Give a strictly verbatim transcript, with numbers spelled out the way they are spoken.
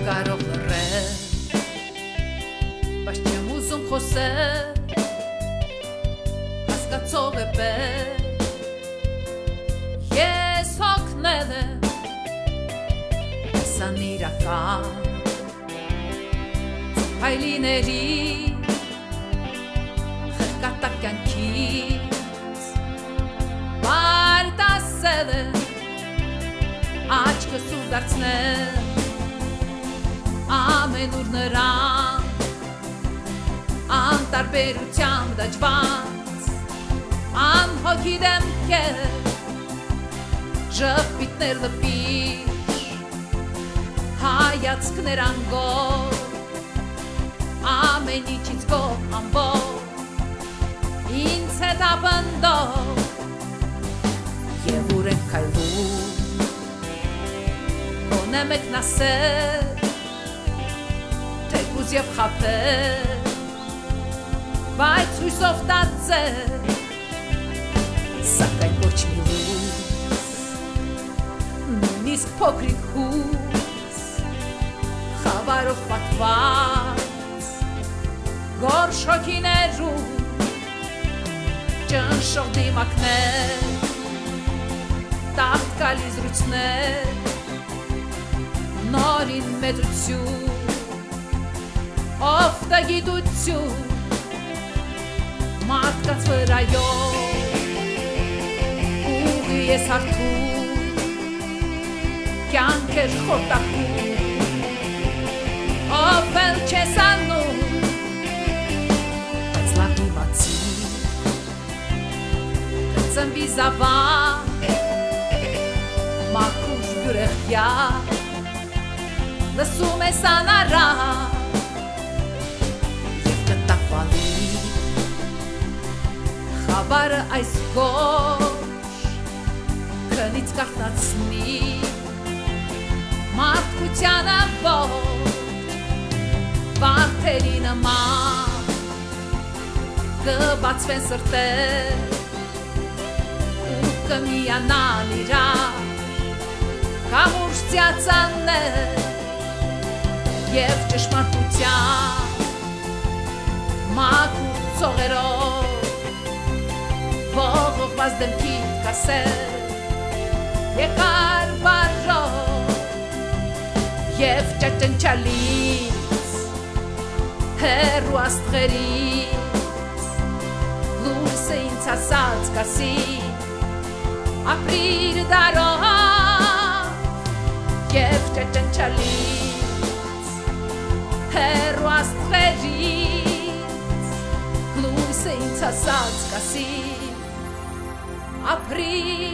կարող լռել, բայց չեմ ուզում խոսել, հասկացող է պես, ես հոգնել եմ, սան իրական, հայլիների, խրկատակ կյանքից, բարդ ասել եմ, աչքը սուր դարձնել, ամենուր նրան, անտարբերությամբ դաջված, անհոգի դեմքեր, ժպիտներ լպիչ, հայացքներ անգոր, ամեն ինչից գոհ ամբող, ինձ հետ ապնդող, և ուր ենք քայլում, գոնե մեկն ասել, թեկուզ և խաբել, բայց հույսով տածել, սակայն ոչ մի լույս, նույնիսկ փոքրիկ հույս, խավարով պատված, գորշ հոգիներում, ճնշող դիմակներ, տաղտկալի զրույցներ, նորին մեծություն, ով տգիտություն, մարդկանց վրայով, ուղի ես հարթում, կյանք էր խորտակում, ով էլ չես անում, բայց լավ իմացի, կծնվի զավակ, մաքուր բյուրեղյա, լսում ես անարատ, և կտապալի, խավարը այս գոշ, քնից կարթացնի, մարդկությանը ողջ, վարդերի նման, կբացվեն սրտեր, ու կմիանան իրար, կամուրջ ծիածաններ, և ճշմարտության, մաքուր ծողերով, ողողված դեմքիդ կասել, եկար բարով, և ճաճնչալից, հեռու աստղերից, լույսը ինձ ասած կասի, ապրիր դարով, և ճաճնչալից, հեռու աստղերից, լույսը ինձ ասած կասի, ապրիր